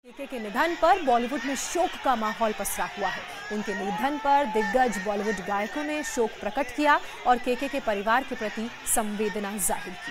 केके के निधन पर बॉलीवुड में शोक का माहौल पसरा हुआ है। उनके निधन पर दिग्गज बॉलीवुड गायकों ने शोक प्रकट किया और केके के परिवार के प्रति संवेदना जाहिर की।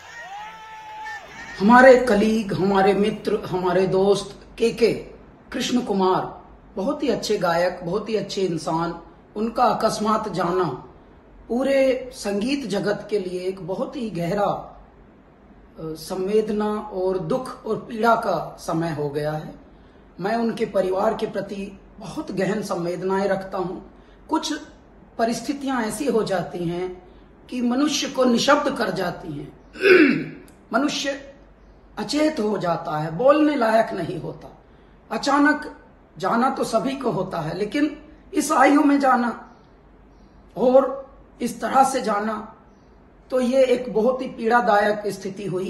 हमारे कलीग, हमारे मित्र, हमारे दोस्त केके कृष्ण कुमार बहुत ही अच्छे गायक, बहुत ही अच्छे इंसान। उनका अकस्मात जाना पूरे संगीत जगत के लिए एक बहुत ही गहरा संवेदना और दुख और पीड़ा का समय हो गया है। मैं उनके परिवार के प्रति बहुत गहन संवेदनाएं रखता हूं। कुछ परिस्थितियां ऐसी हो जाती हैं कि मनुष्य को निशब्द कर जाती हैं। मनुष्य अचेत हो जाता है, बोलने लायक नहीं होता। अचानक जाना तो सभी को होता है, लेकिन इस आयु में जाना और इस तरह से जाना, तो ये एक बहुत ही पीड़ादायक स्थिति हुई।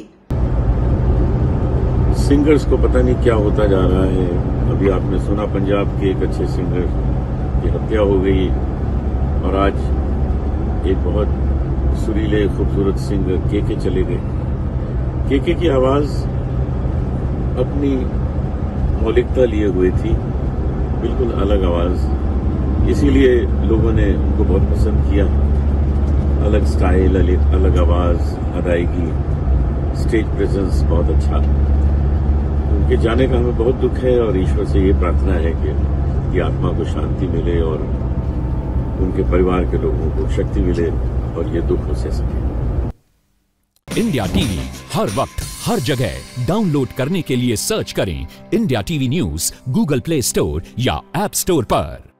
सिंगर्स को पता नहीं क्या होता जा रहा है। अभी आपने सुना पंजाब के एक अच्छे सिंगर की हत्या हो गई और आज एक बहुत सुरीले खूबसूरत सिंगर केके चले गए। केके की आवाज अपनी मौलिकता लिए हुए थी, बिल्कुल अलग आवाज, इसीलिए लोगों ने उनको बहुत पसंद किया। अलग स्टाइल, अलग आवाज, अदायगी, स्टेज प्रेजेंस बहुत अच्छा। उनके जाने का हमें बहुत दुख है और ईश्वर से ये प्रार्थना है कि आत्मा को शांति मिले और उनके परिवार के लोगों को शक्ति मिले और ये दुख उसे सके। इंडिया टीवी हर वक्त हर जगह डाउनलोड करने के लिए सर्च करें India TV news Google Play Store या ऐप स्टोर पर।